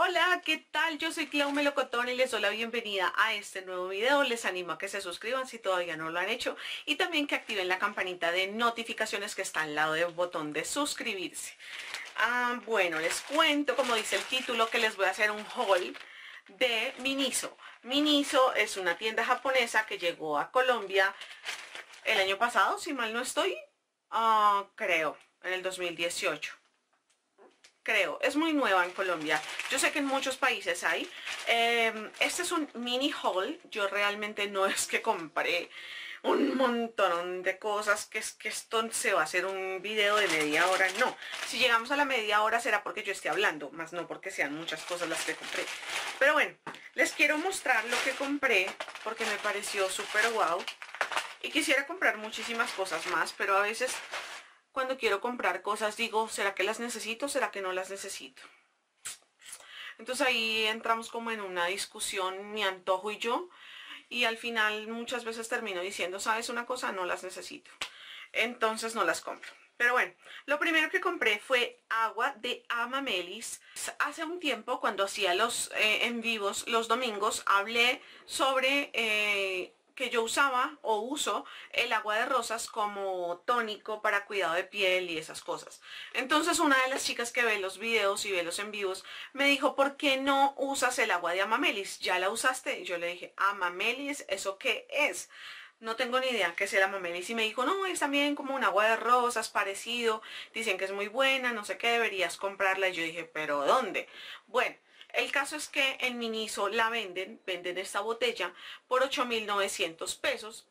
Hola, ¿qué tal? Yo soy Clau Melocotón y les doy la bienvenida a este nuevo video. Les animo a que se suscriban si todavía no lo han hecho y también que activen la campanita de notificaciones que está al lado del botón de suscribirse. Bueno, les cuento, como dice el título, que les voy a hacer un haul de Miniso. Miniso es una tienda japonesa que llegó a Colombia el año pasado, si mal no estoy, creo, en el 2018. Creo, es muy nueva en Colombia. Yo sé que en muchos países hay. Este es un mini haul. Yo realmente no es que compré un montón de cosas, que esto se va a hacer un video de media hora. No, si llegamos a la media hora será porque yo esté hablando, más no porque sean muchas cosas las que compré. Pero bueno, les quiero mostrar lo que compré porque me pareció súper guau. Y quisiera comprar muchísimas cosas más, pero a veces cuando quiero comprar cosas digo, ¿será que las necesito? ¿Será que no las necesito? Entonces ahí entramos como en una discusión, mi antojo y yo, y al final muchas veces termino diciendo, ¿sabes una cosa? No las necesito. Entonces no las compro. Pero bueno, lo primero que compré fue agua de Amamelis. Hace un tiempo, cuando hacía los en vivos los domingos, hablé sobre que yo usaba o uso el agua de rosas como tónico para cuidado de piel y esas cosas. Entonces una de las chicas que ve los videos y ve los en vivos me dijo, ¿por qué no usas el agua de Amamelis? ¿Ya la usaste? Y yo le dije, ¿Amamelis? ¿Eso qué es? No tengo ni idea qué es el Amamelis. Y me dijo, no, es también como un agua de rosas, parecido. Dicen que es muy buena, no sé qué, deberías comprarla. Y yo dije, ¿pero dónde? Bueno, el caso es que en Miniso la venden esta botella por 8.900 pesos.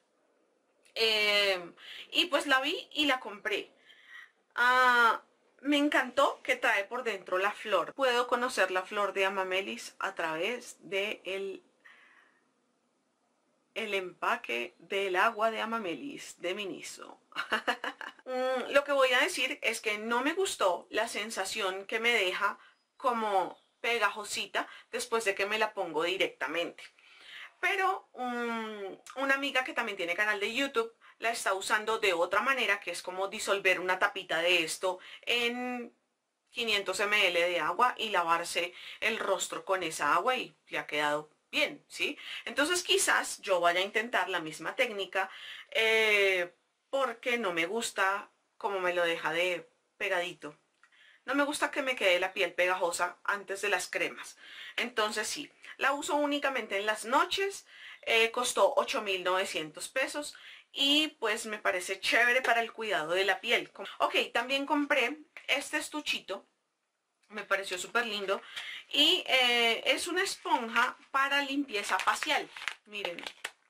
Y pues la vi y la compré. Me encantó que trae por dentro la flor. Puedo conocer la flor de Amamelis a través de el empaque del agua de Amamelis de Miniso. Lo que voy a decir es que no me gustó la sensación que me deja como pegajosita después de que me la pongo directamente. Pero una amiga que también tiene canal de YouTube la está usando de otra manera, que es como disolver una tapita de esto en 500 ml de agua y lavarse el rostro con esa agua y le ha quedado bien, ¿sí? Entonces quizás yo vaya a intentar la misma técnica porque no me gusta como me lo deja de pegadito. No me gusta que me quede la piel pegajosa antes de las cremas. Entonces sí, la uso únicamente en las noches. Costó 8.900 pesos y pues me parece chévere para el cuidado de la piel. Ok, también compré este estuchito. Me pareció súper lindo. Y es una esponja para limpieza facial. Miren.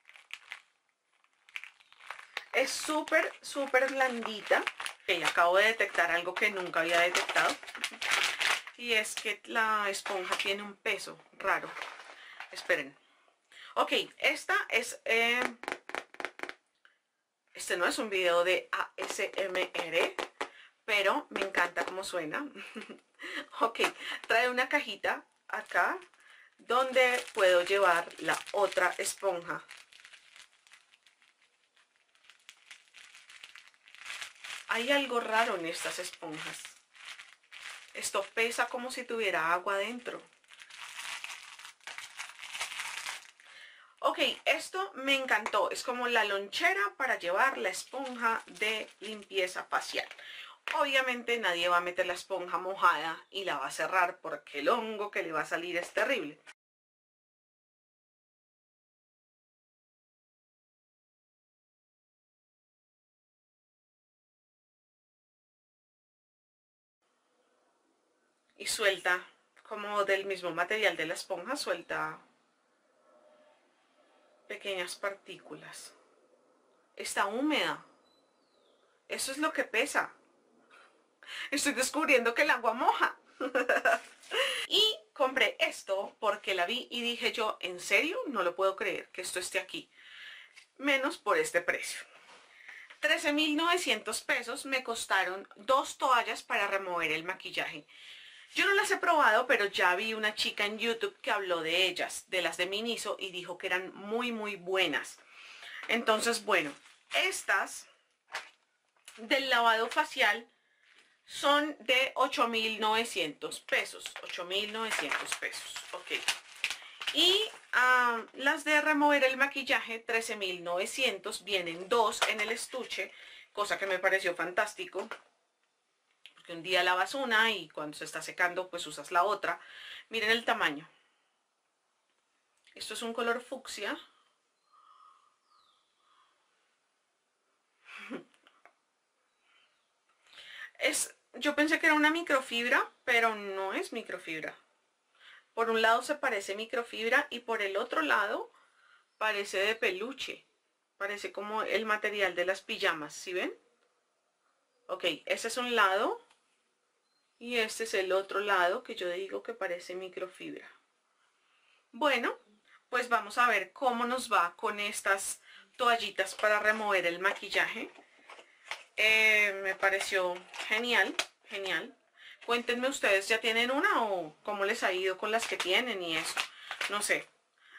Es súper, súper blandita. Okay, acabo de detectar algo que nunca había detectado. Y es que la esponja tiene un peso raro. Esperen. Ok, esta es... este no es un video de ASMR, pero me encanta cómo suena. Ok, trae una cajita acá donde puedo llevar la otra esponja. Hay algo raro en estas esponjas. Esto pesa como si tuviera agua adentro. Ok, esto me encantó. Es como la lonchera para llevar la esponja de limpieza facial. Obviamente nadie va a meter la esponja mojada y la va a cerrar porque el hongo que le va a salir es terrible. Y suelta, como del mismo material de la esponja, suelta pequeñas partículas. Está húmeda. Eso es lo que pesa. Estoy descubriendo que el agua moja. Y compré esto porque la vi y dije yo, ¿en serio? No lo puedo creer que esto esté aquí. Menos por este precio. 13.900 pesos me costaron 2 toallas para remover el maquillaje. Yo no las he probado, pero ya vi una chica en YouTube que habló de ellas, de las de Miniso, y dijo que eran muy, muy buenas. Entonces, bueno, estas del lavado facial son de 8.900 pesos. 8.900 pesos, ok. Y las de remover el maquillaje, 13.900. Vienen dos en el estuche, cosa que me pareció fantástico. Porque un día lavas una y cuando se está secando, pues usas la otra. Miren el tamaño. Esto es un color fucsia. Yo pensé que era una microfibra, pero no es microfibra. Por un lado se parece microfibra y por el otro lado parece de peluche. Parece como el material de las pijamas, ¿sí ven? Ok, ese es un lado y este es el otro lado que yo digo que parece microfibra. Bueno, pues vamos a ver cómo nos va con estas toallitas para remover el maquillaje. Me pareció genial, genial. Cuéntenme ustedes, ¿ya tienen una o cómo les ha ido con las que tienen y eso? No sé.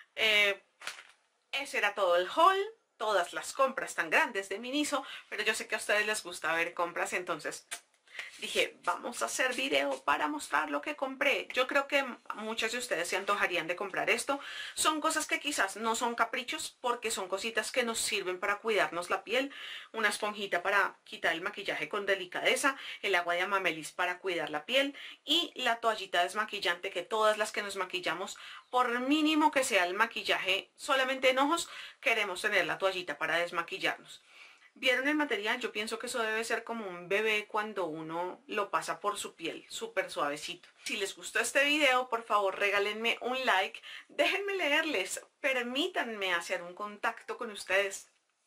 Ese era todo el haul, todas las compras tan grandes de Miniso, pero yo sé que a ustedes les gusta ver compras, entonces dije, vamos a hacer video para mostrar lo que compré. Yo creo que muchos de ustedes se antojarían de comprar esto. Son cosas que quizás no son caprichos, porque son cositas que nos sirven para cuidarnos la piel. Una esponjita para quitar el maquillaje con delicadeza, el agua de Amamelis para cuidar la piel y la toallita desmaquillante que todas las que nos maquillamos, por mínimo que sea el maquillaje solamente en ojos, queremos tener la toallita para desmaquillarnos. ¿Vieron el material? Yo pienso que eso debe ser como un bebé cuando uno lo pasa por su piel, súper suavecito. Si les gustó este video, por favor regálenme un like, déjenme leerles, permítanme hacer un contacto con ustedes.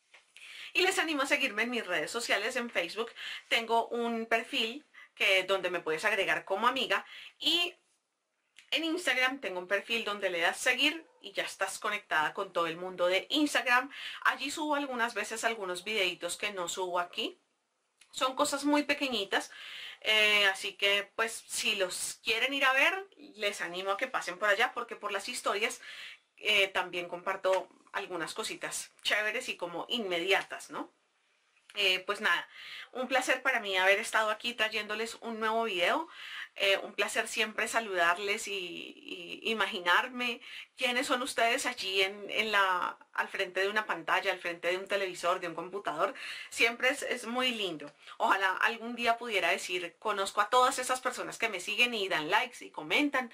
Y les animo a seguirme en mis redes sociales. En Facebook tengo un perfil donde me puedes agregar como amiga, y en Instagram tengo un perfil donde le das seguir y ya estás conectada con todo el mundo de Instagram. Allí subo algunas veces algunos videitos que no subo aquí. Son cosas muy pequeñitas, así que pues si los quieren ir a ver, les animo a que pasen por allá, porque por las historias también comparto algunas cositas chéveres y como inmediatas, ¿no? Pues nada, un placer para mí haber estado aquí trayéndoles un nuevo video. Un placer siempre saludarles y imaginarme quiénes son ustedes allí al frente de una pantalla, al frente de un televisor, de un computador. Siempre es muy lindo. Ojalá algún día pudiera decir, conozco a todas esas personas que me siguen y dan likes y comentan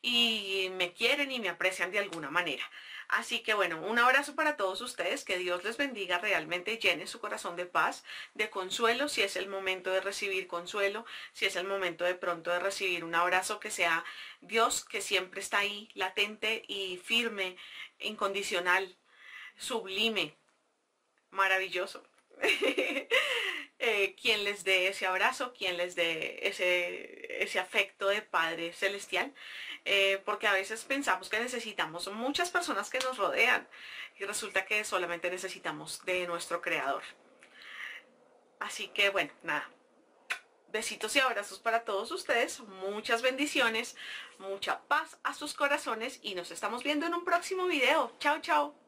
y me quieren y me aprecian de alguna manera. Así que bueno, un abrazo para todos ustedes, que Dios les bendiga realmente, llene su corazón de paz, de consuelo, si es el momento de recibir consuelo, si es el momento de pronto de recibir un abrazo, que sea Dios, que siempre está ahí, latente y firme, incondicional, sublime, maravilloso. Quien les dé ese abrazo, quien les dé ese afecto de Padre Celestial, porque a veces pensamos que necesitamos muchas personas que nos rodean y resulta que solamente necesitamos de nuestro Creador. Así que bueno, nada, besitos y abrazos para todos ustedes, muchas bendiciones, mucha paz a sus corazones y nos estamos viendo en un próximo video. Chao, chao.